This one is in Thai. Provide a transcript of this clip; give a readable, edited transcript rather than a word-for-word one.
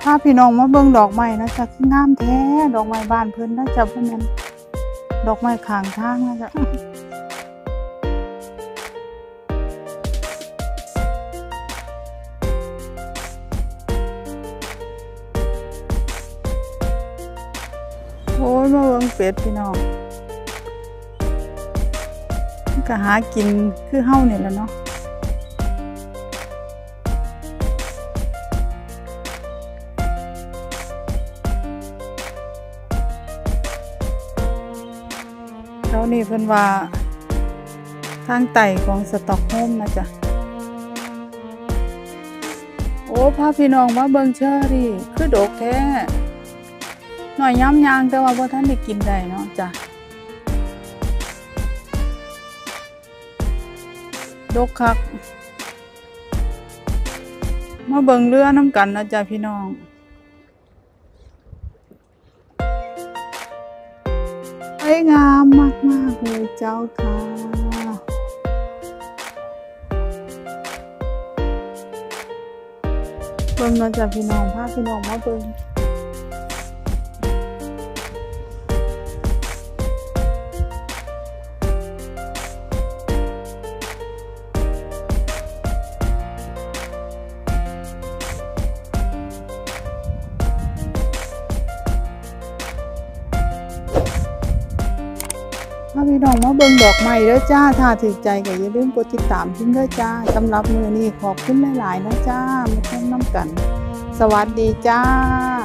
ถ้าพี่น้องมาเบิ่งดอกไม้นะจ๊ะงามแท้ดอกไม้บ้านเพิ่นนะจ๊ะเพิ่นนั้นดอกไม้ข้างทางนะจ๊ะโอ้ยมาเบิ่งเป็ดพี่น้องก็หากินคือเฮานี่แหละเนาะแล้วนี่เพิ่นว่าทางไต่ของสต็อกโฮล์มนะจ๊ะโอ้พาพี่น้องมาเบิ่งเชอรี่คือดกแท้หน่อยย้ำยางแต่ว่าบ่ทันได้กินได้เนาะจ้ะดกคักมาเบิ่งเรือน้ำกันนะจ๊ะพี่น้องสวยงามมากๆเลยเจ้าค่ะเบิ่งนะจ๊ะพี่น้องพาพี่น้องมาเบิ่งถ้าพี่น้องมาเบิ่งดอกไม้เด้อจ้าถ้าถูกใจก็อย่าลืมกดติดตามทิ้งเด้อจ้าสำหรับมื้อนี้ขอบคุณหลายๆนะจ้ามาชมน้ำกันสวัสดีจ้า